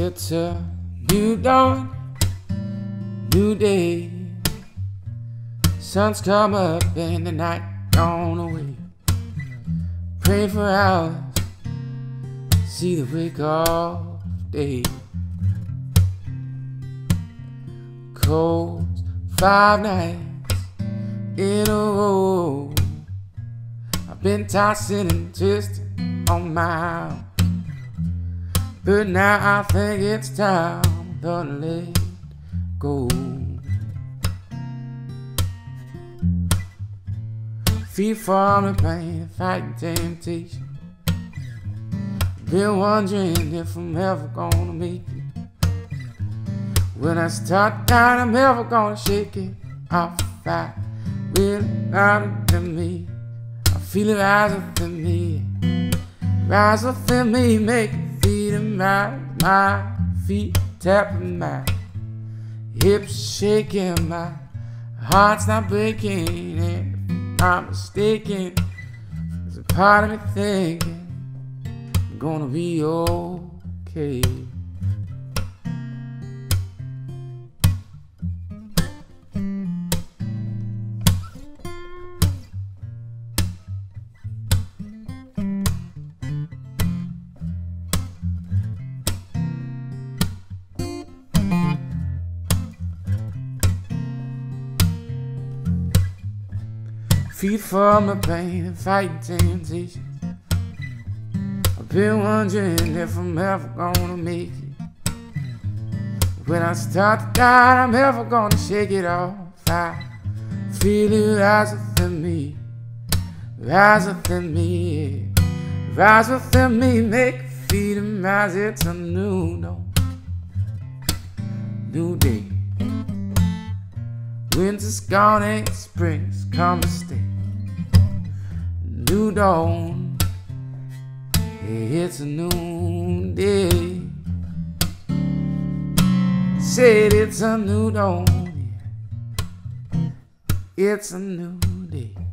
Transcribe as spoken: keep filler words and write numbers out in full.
It's a new dawn, new day. Sun's come up and the night gone away. Pray for hours, see the wake of day. Cold five nights in a row. I've been tossing and twisting on my own, but now I think it's time to let go. Feet from the pain, fighting temptation. Been wondering if I'm ever gonna make it. When I start down, I'm ever gonna shake it off. I really louder than me. I feel it rise within me, rise within me, make it feet in my, my feet tapping my hips shaking, my heart's not breaking. And if I'm mistaken, there's a part of me thinking I'm gonna be okay. Feet from the pain and fighting temptations. I've been wondering if I'm ever gonna make it. When I start to die, I'm ever gonna shake it off. I feel it rise within me, rise within me, rise within me, make it feel and rise. It's a new dawn, new day. Winter's gone and spring's come to stay. New dawn, it's a new day. Said it's a new dawn, it's a new day.